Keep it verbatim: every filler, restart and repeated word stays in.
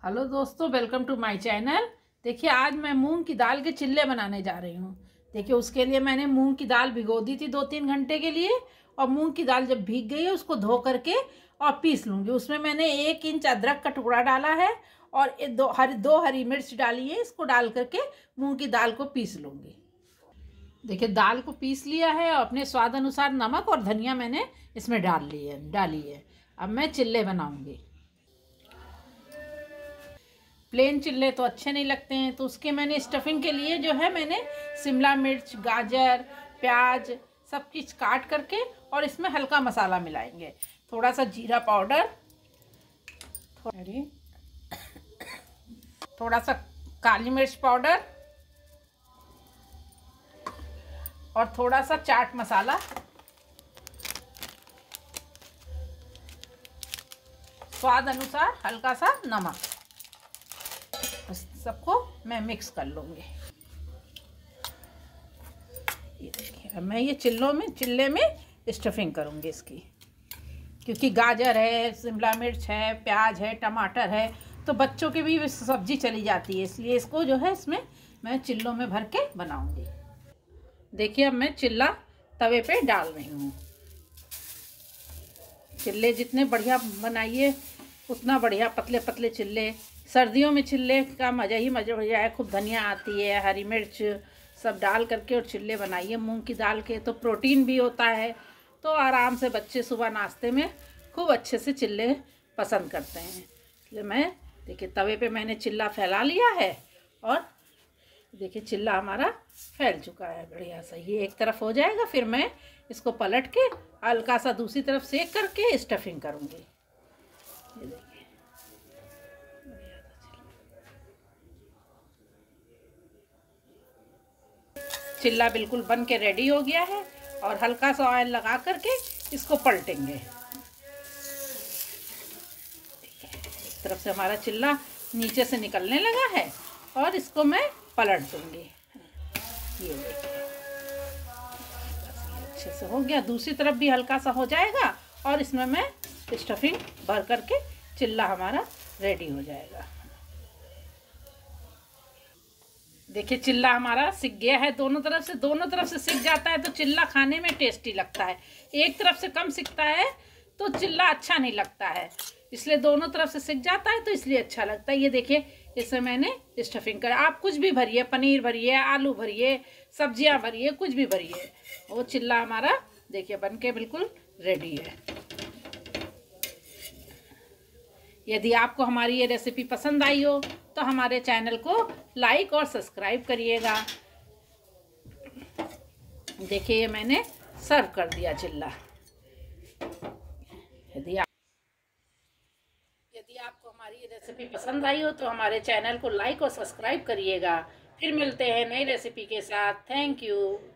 Hello दोस्तों, welcome to my channel. देखिए, आज मैं मूंग की दाल के चिल्ले बनाने जा रही हूँ। देखिए, उसके लिए मैंने मूंग की दाल भिगो दी थी दो तीन घंटे के लिए। और मूंग की दाल जब भीग गई है उसको धो करके और पीस लूँगी। उसमें मैंने एक इंच अदरक का टुकड़ा डाला है और दो हरी दो हरी मिर्च डाली है। इसको डाल करके मूँग की दाल को पीस लूँगी। देखिए, दाल को पीस लिया है और अपने स्वाद अनुसार नमक और धनिया मैंने इसमें डाल ली है डाली है अब मैं चिल्ले बनाऊँगी। प्लेन चिल्ले तो अच्छे नहीं लगते हैं, तो उसके मैंने स्टफिंग के लिए जो है मैंने शिमला मिर्च, गाजर, प्याज सब चीज़ काट करके और इसमें हल्का मसाला मिलाएंगे। थोड़ा सा जीरा पाउडर, थोड़ा सा काली मिर्च पाउडर और थोड़ा सा चाट मसाला, स्वाद अनुसार हल्का सा नमक। सबको मैं मिक्स कर लूँगी। ये देखिए, अब मैं ये चिल्लों में चिल्ले में स्टफिंग करूँगी इसकी, क्योंकि गाजर है, शिमला मिर्च है, प्याज है, टमाटर है, तो बच्चों की भी सब्जी चली जाती है, इसलिए इसको जो है इसमें मैं चिल्लों में भर के बनाऊँगी। देखिए, अब मैं चिल्ला तवे पे डाल रही हूँ। चिल्ले जितने बढ़िया बनाइए उतना बढ़िया, पतले पतले चिल्ले। सर्दियों में चिल्ले का मज़ा ही मज़ा बढ़िया है। खूब धनिया आती है, हरी मिर्च सब डाल करके और चिल्ले बनाइए मूंग की दाल के, तो प्रोटीन भी होता है। तो आराम से बच्चे सुबह नाश्ते में खूब अच्छे से चिल्ले पसंद करते हैं। इसलिए मैं देखिए तवे पे मैंने चिल्ला फैला लिया है और देखिए चिल्ला हमारा फैल चुका है बढ़िया सा। ये एक तरफ हो जाएगा, फिर मैं इसको पलट के हल्का सा दूसरी तरफ सेक करके स्टफिंग करूँगी। ये देखिए, चिल्ला बिल्कुल बन के रेडी हो गया है और हल्का सा ऑयल लगा करके इसको पलटेंगे। एक तरफ से हमारा चिल्ला नीचे से निकलने लगा है और इसको मैं पलट दूंगी। ये देखिए, अच्छे से हो गया। दूसरी तरफ भी हल्का सा हो जाएगा और इसमें मैं स्टफिंग भर करके चिल्ला हमारा रेडी हो जाएगा। देखिए, चिल्ला हमारा सिक गया है। दोनों तरफ से दोनों तरफ से सिक जाता है तो चिल्ला खाने में टेस्टी लगता है। एक तरफ से कम सिकता है तो चिल्ला अच्छा नहीं लगता है, इसलिए दोनों तरफ से सिक जाता है तो इसलिए अच्छा लगता है। ये देखिए, इसमें मैंने स्टफिंग कर, आप कुछ भी भरिए, पनीर भरिए, आलू भरिए, सब्जियां भरिए, कुछ भी भरिए। वो चिल्ला हमारा देखिए बन के बिल्कुल रेडी है। यदि आपको हमारी ये रेसिपी पसंद आई हो तो हमारे चैनल को लाइक और सब्सक्राइब करिएगा। देखिए, ये मैंने सर्व कर दिया चिल्ला। यदि आप यदि आपको हमारी ये रेसिपी पसंद आई हो तो हमारे चैनल को लाइक और सब्सक्राइब करिएगा। फिर मिलते हैं नई रेसिपी के साथ। Thank you.